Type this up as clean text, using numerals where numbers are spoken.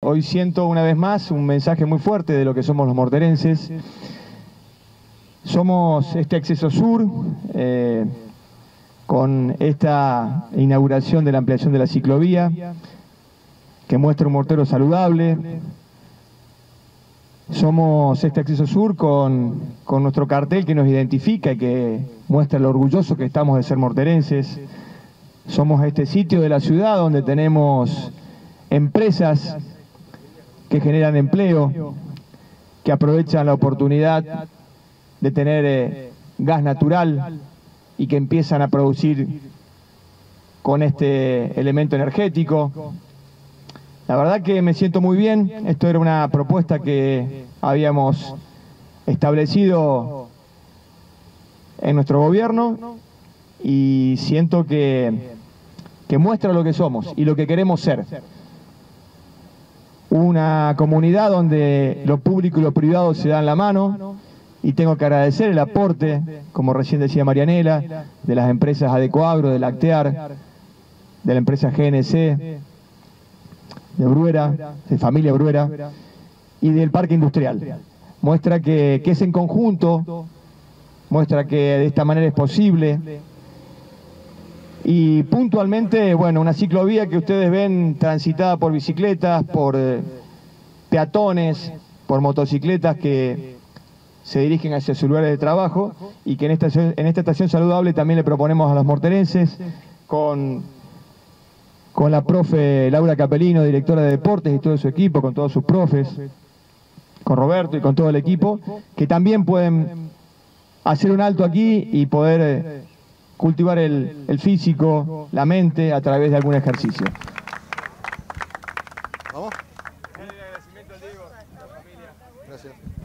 hoy siento una vez más un mensaje muy fuerte de lo que somos los morterenses. Somos este acceso sur, con esta inauguración de la ampliación de la ciclovía, que muestra un mortero saludable. Somos este acceso sur con nuestro cartel que nos identifica y que muestra lo orgulloso que estamos de ser morterenses. Somos este sitio de la ciudad donde tenemos empresas que generan empleo, que aprovechan la oportunidad de tener gas natural y que empiezan a producir con este elemento energético. La verdad que me siento muy bien. Esto era una propuesta que habíamos establecido en nuestro gobierno y siento que muestra lo que somos y lo que queremos ser. Una comunidad donde lo público y lo privado se dan la mano, y tengo que agradecer el aporte, como recién decía Marianela, de las empresas Adecoagro, de Lactear, de la empresa GNC, de Bruera, de Familia Bruera y del Parque Industrial. Muestra que es en conjunto, muestra que de esta manera es posible. Y puntualmente, bueno, una ciclovía que ustedes ven transitada por bicicletas, por peatones, por motocicletas que se dirigen hacia sus lugares de trabajo, y que en esta estación saludable también le proponemos a los morterenses, con la profe Laura Capelino, directora de deportes, y todo su equipo, con todos sus profes, con Roberto y con todo el equipo, que también pueden hacer un alto aquí y poder cultivar el físico, la mente, a través de algún ejercicio. ¿Vamos? El agradecimiento al Diego, a la familia. Gracias.